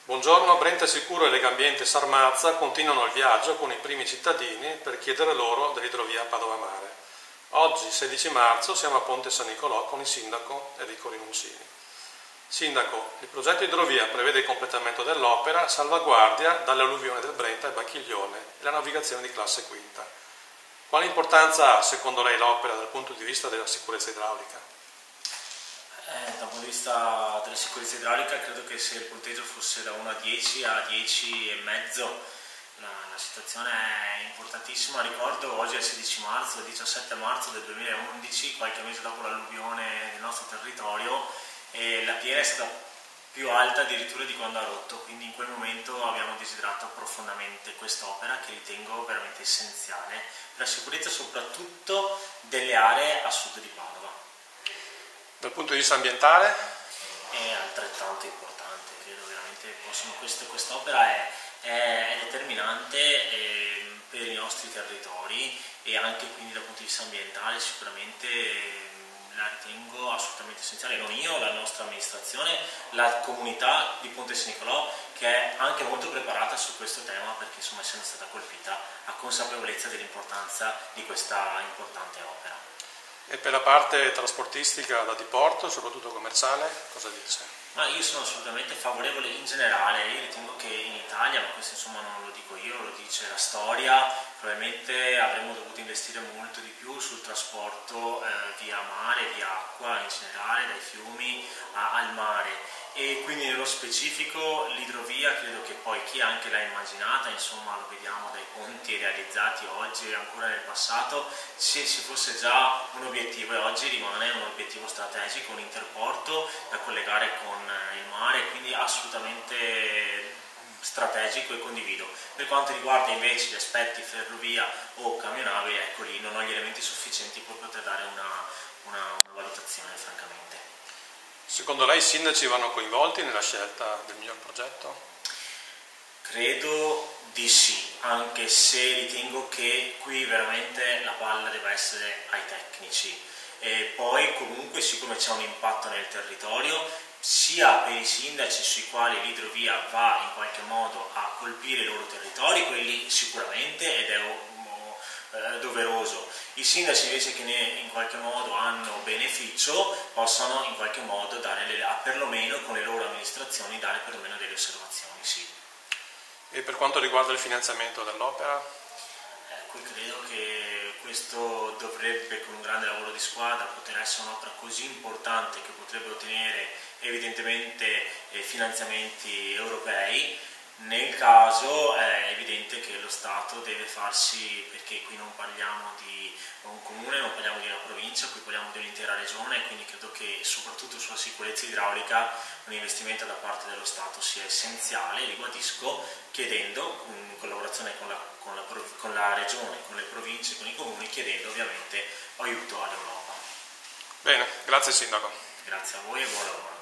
Buongiorno, Brenta Sicuro e Legambiente Sarmazza continuano il viaggio con i primi cittadini per chiedere loro dell'idrovia Padova Mare. Oggi, 16 marzo, siamo a Ponte San Nicolò con il sindaco Enrico Rinuncini. Sindaco, il progetto idrovia prevede il completamento dell'opera, salvaguardia dalle alluvioni del Brenta e Bacchiglione e la navigazione di classe quinta. Quale importanza ha, secondo lei, l'opera dal punto di vista della sicurezza idraulica? Dal punto di vista della sicurezza idraulica credo che se il punteggio fosse da 1 a 10 a 10,5 la situazione è importantissima. Ricordo oggi è il 16 marzo, il 17 marzo del 2011, qualche mese dopo l'alluvione del nostro territorio, e la piena è stata più alta addirittura di quando ha rotto, quindi in quel momento abbiamo desiderato profondamente quest'opera che ritengo veramente essenziale per la sicurezza soprattutto delle aree a sud di Padova. Dal punto di vista ambientale? È altrettanto importante, credo veramente quest'opera è determinante per i nostri territori e anche quindi dal punto di vista ambientale sicuramente la ritengo assolutamente essenziale, non io, la nostra amministrazione, la comunità di Ponte San Nicolò, che è anche molto preparata su questo tema perché insomma essendo stata colpita ha consapevolezza dell'importanza di questa importante opera. E per la parte trasportistica da diporto, soprattutto commerciale, cosa dice? Ma io sono assolutamente favorevole in generale. Io ritengo che in Italia, ma questo insomma non lo dico io, lo dice la storia, probabilmente avremmo dovuto investire molto di più sul trasporto via mare, via acqua in generale, dai fiumi al mare. E quindi nello specifico l'idrovia credo che poi chi anche l'ha immaginata, insomma lo vediamo dai ponti realizzati oggi e ancora nel passato, se ci fosse già un obiettivo, e oggi rimane un obiettivo strategico, un interporto da collegare con il mare, quindi assolutamente strategico e condivido. Per quanto riguarda invece gli aspetti ferrovia o camionabili, ecco lì non ho gli elementi sufficienti per poter dare una valutazione francamente. Secondo lei i sindaci vanno coinvolti nella scelta del miglior progetto? Credo di sì, anche se ritengo che qui veramente la palla deve essere ai tecnici. E poi comunque siccome c'è un impatto nel territorio, sia per i sindaci sui quali l'idrovia va in qualche modo a colpire i loro territori, quelli sicuramente, ed è doveroso. I sindaci invece che in qualche modo hanno beneficio possono in qualche modo dare perlomeno con le loro amministrazioni dare perlomeno delle osservazioni, sì. E per quanto riguarda il finanziamento dell'opera? Qui credo che questo dovrebbe, con un grande lavoro di squadra, poter essere un'opera così importante che potrebbe ottenere evidentemente finanziamenti europei. Nel caso è evidente che lo Stato deve farsi, perché qui non parliamo di un comune, non parliamo di una provincia, qui parliamo di un'intera regione, quindi credo che soprattutto sulla sicurezza idraulica un investimento da parte dello Stato sia essenziale, ribadisco, chiedendo in collaborazione con la regione, con le province, con i comuni, chiedendo ovviamente aiuto all'Europa. Bene, grazie Sindaco. Grazie a voi e buon lavoro.